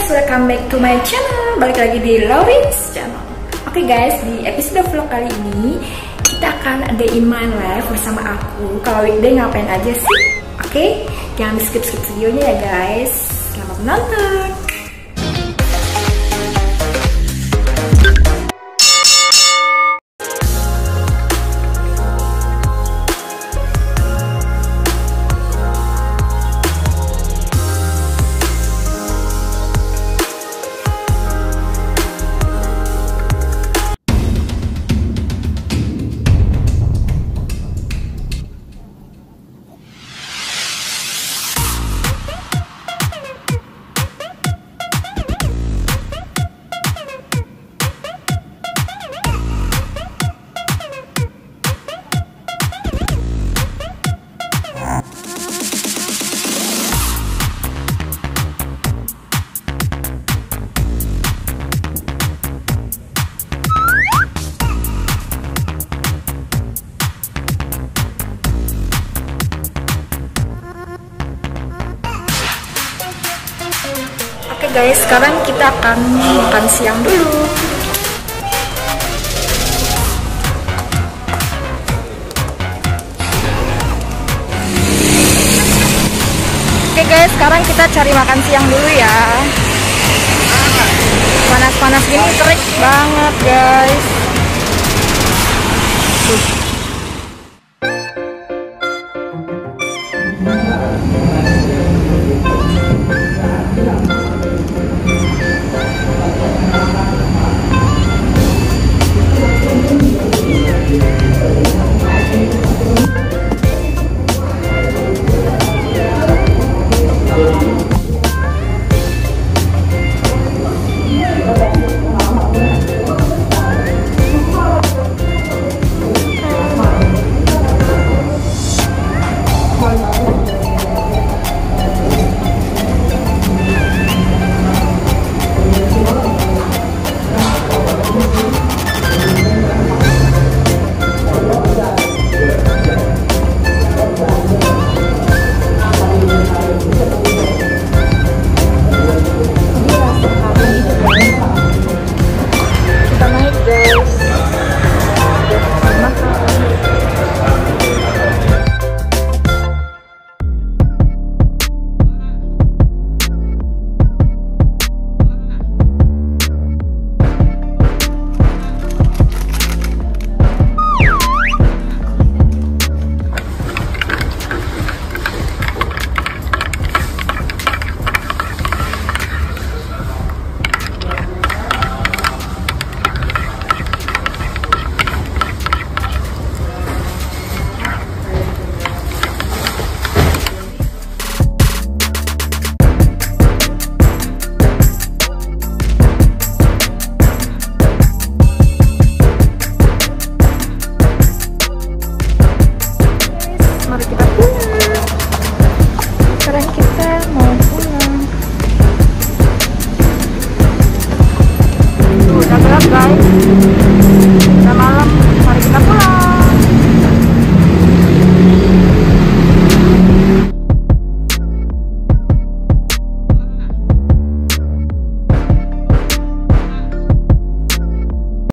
guys, welcome back to my channel. Balik lagi di Lauren's channel. Oke guys, di episode vlog kali ini kita akan day in my life bersama aku. Kalau weekday ngapain aja sih? Oke, jangan di skip videonya ya guys. Selamat menonton. Oke guys, sekarang kita akan makan siang dulu. Oke guys, sekarang kita cari makan siang dulu ya. Panas-panas gini terik banget guys.